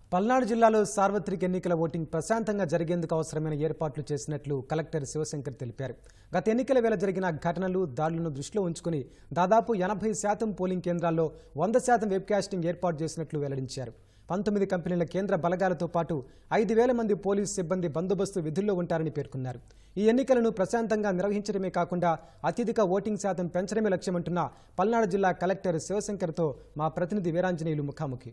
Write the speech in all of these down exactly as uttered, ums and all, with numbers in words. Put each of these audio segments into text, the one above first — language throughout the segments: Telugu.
పల్నాడు జిల్లాలో సార్వత్రిక ఎన్నికల ఓటింగ్ ప్రశాంతంగా జరిగేందుకు అవసరమైన ఏర్పాట్లు చేసినట్లు కలెక్టర్ శివశంకర్ తెలిపారు. గత ఎన్నికల వేళ జరిగిన ఘటనలు దాడులను దృష్టిలో ఉంచుకుని దాదాపు ఎనభై శాతం పోలింగ్ కేంద్రాల్లో వంద శాతం వెబ్కాస్టింగ్ ఏర్పాటు చేసినట్లు వెల్లడించారు. పంతొమ్మిది కంపెనీల కేంద్ర బలగాలతో పాటు ఐదు వేల మంది పోలీసు సిబ్బంది బందోబస్తు విధుల్లో ఉంటారని పేర్కొన్నారు. ఈ ఎన్నికలను ప్రశాంతంగా నిర్వహించడమే కాకుండా అత్యధిక ఓటింగ్ శాతం పెంచడమే లక్ష్యమంటున్న పల్నాడు జిల్లా కలెక్టర్ శివశంకర్తో మా ప్రతినిధి వీరాంజనేయులు ముఖాముఖి.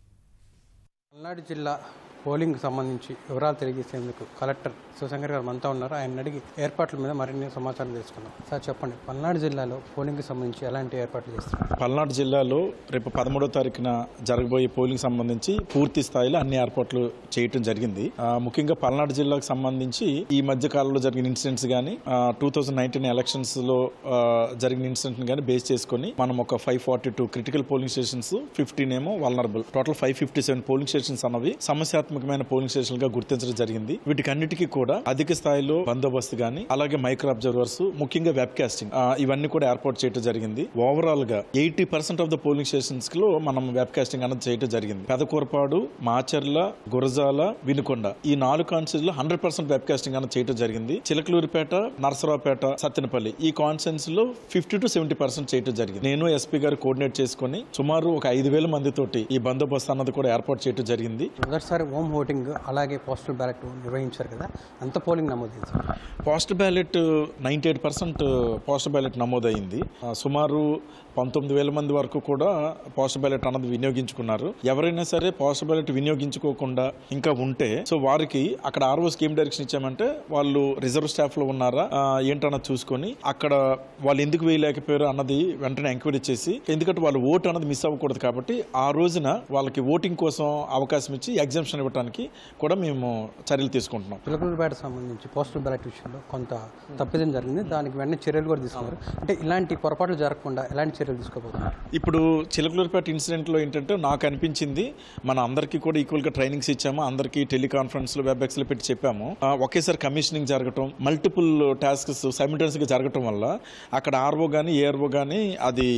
పల్నాడు జిల్లా పోలింగ్కి సంబంధించి వివరాలు తెలియజేసేందుకు కలెక్టర్ శివశంకర్ గారు మనతో ఉన్నారు. ఆయన అడిగి ఏర్పాట్ల మీద మరిన్ని సమాచారం తెలుసుకున్నాం. సార్ చెప్పండి, పల్నాడు జిల్లాలో పోలింగ్కి సంబంధించి ఎలాంటి ఏర్పాట్లు చేస్తారు? పల్నాడు జిల్లాలో రేపు పదమూడో తారీఖున జరగబోయే పోలింగ్ సంబంధించి పూర్తి స్థాయిలో అన్ని ఏర్పాట్లు చేయటం జరిగింది. ముఖ్యంగా పల్నాడు జిల్లాకు సంబంధించి ఈ మధ్య కాలంలో జరిగిన ఇన్సిడెంట్స్ కానీ టూ థౌజండ్ నైన్టీన్ ఎలక్షన్స్ లో జరిగిన ఇన్సిడెంట్ కానీ బేస్ చేసుకుని మనం ఒక five forty two critical polling stations, fifteen ఏమో vulnerable, total five fifty seven polling stations అన్నవి సమస్యాత్మకమైన పోలింగ్ స్టేషన్ గా గుర్తించడం జరిగింది. వీటికన్నిటికీ కూడా అధిక స్థాయిలో బందోబస్తు గానీ అలాగే మైక్రో అబ్జర్వర్స్, ముఖ్యంగా వెబ్ కాస్టింగ్ ఇవన్నీ కూడా ఏర్పాటు చేయడం జరిగింది. ఓవరాల్ గా eighty percent of the polling stations లో మనం వెబ్ కాస్టింగ్ అనేది చేయడం జరిగింది. పెదకూరపాడు, మాచర్ల, గురజాల, వినుకొండ ఈ నాలుగు కాన్స్టిట్యూన్స్ లో హండ్రెడ్ పర్సెంట్ వెబ్ కాస్టింగ్ అనేది చేయడం జరిగింది. చిలకలూరిపేట, నరసరావుపేట, సత్తెనపల్లి ఈ కాన్స్టిట్యూన్స్ లో ఫిఫ్టీ టు సెవెంటీ పర్సెంట్ చేయడం జరిగింది. నేను ఎస్పీ గారు కోఆర్డినేట్ చేసుకుని సుమారు ఒక ఐదు వేల మంది తోటి ఈ బందోబస్తు అన్నది కూడా ఏర్పాటు చేయడం జరిగింది. మొదటిసారి హోమ్ ఓటింగ్ అలాగే పోస్టల్ బ్యాలెట్ నిర్వహించారు కదా, అంత పోలింగ్ నమోదైంది. Postal ballot ninety eight percent postal ballot నమోదైంది. సుమారు పంతొమ్మిది వేల మంది వరకు కూడా పోస్టల్ బ్యాలెట్ అన్నది వినియోగించుకున్నారు. ఎవరైనా సరే పోస్టల్ బ్యాలెట్ వినియోగించుకోకుండా ఇంకా ఉంటే సో వారికి అక్కడ ఆర్ఓ స్కీమ్ డైరెక్షన్ ఇచ్చామంటే వాళ్ళు రిజర్వ్ స్టాఫ్ లో ఉన్నారా ఏంటన్నది చూసుకొని అక్కడ వాళ్ళు ఎందుకు వేయలేకపోయారు అన్నది వెంటనే ఎంక్వైరీ చేసి, ఎందుకంటే వాళ్ళు ఓటు అన్నది మిస్ అవ్వకూడదు కాబట్టి ఆ రోజున వాళ్ళకి ఓటింగ్ కోసం అవకాశం ఇచ్చి ఎగ్జామ్షన్ ఇవ్వడానికి కూడా మేము చర్యలు తీసుకుంటున్నాం. చిలకలూరిపేట సంబంధించి పోస్టల్ బ్యాలెట్ విషయంలో కొంత తప్పిదం జరిగింది, దానికి వెంటనే చర్యలు కూడా తీసుకున్నారు. అంటే ఇలాంటి పొరపాట్లు జరగకుండా ఎలాంటి చర్యలు తీసుకోబోతున్నారు? ఇప్పుడు చిలకలూరిపేట ఇన్సిడెంట్ లో ఏంటంటే నాకు అనిపించింది మన అందరికీ కూడా ఈక్వల్ గా ట్రైనింగ్స్ ఇచ్చాము, అందరికీ టెలికాన్ఫరెన్స్ లో వెబ్ఎక్స్ లో పెట్టి చెప్పాము. ఒకేసారి కమిషనింగ్ జరగటం, మల్టిపుల్ టాస్క్స్ సైమిల్టేనియస్ గా జరగటం వల్ల అక్కడ ఆర్ఓ గానీ ఏఆర్ఓ గానీ అది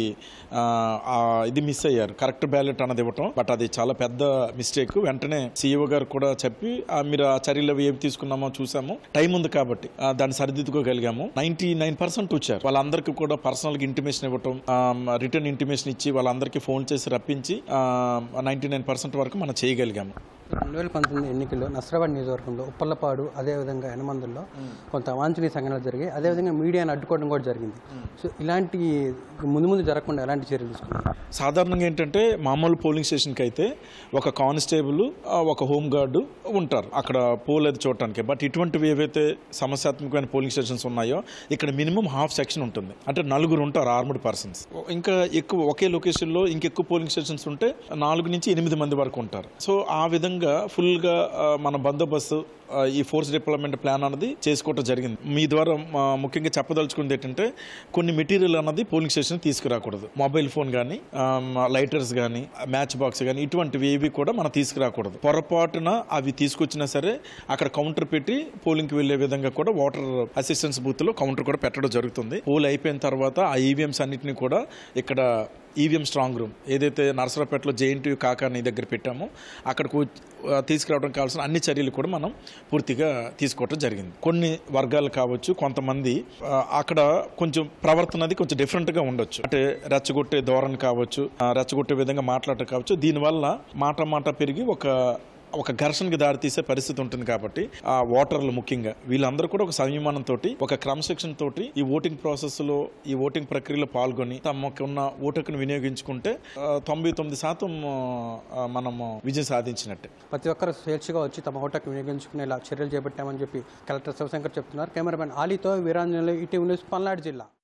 ఇది మిస్ అయ్యారు, కరెక్ట్ బ్యాలెట్ అన్నది ఇవ్వటం. బట్ అది చాలా పెద్ద మిస్టేక్. వెంటనే సీఈఓ గారు కూడా చెప్పి మీరు ఆ చర్యలు అవి ఏమి తీసుకున్నామో చూసాము, టైం ఉంది కాబట్టి దాన్ని సరిదిద్దుకోగలిగాము. నైన్టీ నైన్ పర్సెంట్ వచ్చారు. వాళ్ళందరికీ కూడా పర్సనల్ గా ఇంటిమేషన్ ఇవ్వటం, రిటర్న్ ఇంటిమేషన్ ఇచ్చి వాళ్ళందరికీ ఫోన్ చేసి రప్పించి నైన్టీ నైన్ పర్సెంట్ వరకు మనం చేయగలిగాము. రెండు వేల పంతొమ్మిది ఎన్నికల్లో నసరాబాద్ నియోజకవర్గంలో ఉప్పల్లపాడు అదేవిధంగా ఎనమందుల్లో కొంత అవాంఛనీయ సంఘటనలు జరిగాయి. అదేవిధంగా మీడియాను అడ్డుకోవడం కూడా జరిగింది. సో ఇలాంటి ముందు ముందు జరగకుండా ఎలాంటి చర్యలు తీసుకున్నారు? సాధారణంగా ఏంటంటే మామూలు పోలింగ్ స్టేషన్కి అయితే ఒక కానిస్టేబుల్, ఒక హోమ్ గార్డు ఉంటారు అక్కడ పోల్ అది చూడటానికి. బట్ ఇటువంటివి ఏవైతే సమస్యాత్మకమైన పోలింగ్ స్టేషన్స్ ఉన్నాయో ఇక్కడ మినిమం హాఫ్ సెక్షన్ ఉంటుంది, అంటే నలుగురు ఉంటారు ఆర్మ్డ్ పర్సన్స్. ఇంకా ఎక్కువ ఒకే లొకేషన్లో ఇంకెక్కువ పోలింగ్ స్టేషన్స్ ఉంటే నాలుగు నుంచి ఎనిమిది మంది వరకు ఉంటారు. సో ఆ విధంగా ఫుల్ గా మన బందోబస్తు ఈ ఫోర్స్ డిప్లాయ్మెంట్ ప్లాన్ అన్నది చేసుకోవటం జరిగింది. మీ ద్వారా ముఖ్యంగా చెప్పదలుచుకుంది ఏంటంటే కొన్ని మెటీరియల్ అన్నది పోలింగ్ స్టేషన్ తీసుకురాకూడదు. మొబైల్ ఫోన్ కానీ, లైటర్స్ కానీ, మ్యాచ్ బాక్స్ కానీ ఇటువంటివి ఏవి కూడా మనం తీసుకురాకూడదు. పొరపాటున అవి తీసుకొచ్చినా సరే అక్కడ కౌంటర్ పెట్టి పోలింగ్కి వెళ్లే విధంగా కూడా వాటర్ అసిస్టెన్స్ బూత్ లో కౌంటర్ కూడా పెట్టడం జరుగుతుంది. పోల్ అయిపోయిన తర్వాత ఆ ఈవీఎంస్ అన్నింటినీ కూడా ఇక్కడ ఈవీఎం స్ట్రాంగ్ రూమ్ ఏదైతే నరసరావుపేటలో జేఎన్టీయూ కాకాని దగ్గర పెట్టామో అక్కడికి తీసుకురావడం కావాల్సిన అన్ని చర్యలు కూడా మనం పూర్తిగా తీసుకోవడం జరిగింది. కొన్ని వర్గాలు కావచ్చు, కొంతమంది అక్కడ కొంచెం ప్రవర్తనది కొంచెం డిఫరెంట్ గా ఉండొచ్చు, అంటే రెచ్చగొట్టే ధోరణి కావచ్చు, రెచ్చగొట్టే విధంగా మాట్లాడటం కావచ్చు. దీనివల్ల మాట మాట పెరిగి ఒక ఒక ఘర్షణకి దారితీసే పరిస్థితి ఉంటుంది. కాబట్టి ఆ ఓటర్లు ముఖ్యంగా వీళ్ళందరూ కూడా ఒక సంయమనం తోటి, ఒక క్రమశిక్షణ తోటి ఈ ఓటింగ్ ప్రాసెస్ లో, ఈ ఓటింగ్ ప్రక్రియలో పాల్గొని తమకున్న ఓటును వినియోగించుకుంటే తొంభై తొమ్మిది శాతం మనము విజయం సాధించినట్టే. ప్రతి ఒక్కరు స్వేచ్ఛగా వచ్చి తమ ఓటుకు వినియోగించుకునేలా చర్యలు చేపట్టామని చెప్పి కలెక్టర్ శివశంకర్ చెప్తున్నారు. కెమెరామెన్ ఆలీతో వీరాంజనేయులు, ఈటీవీ న్యూస్, పల్నాడు జిల్లా.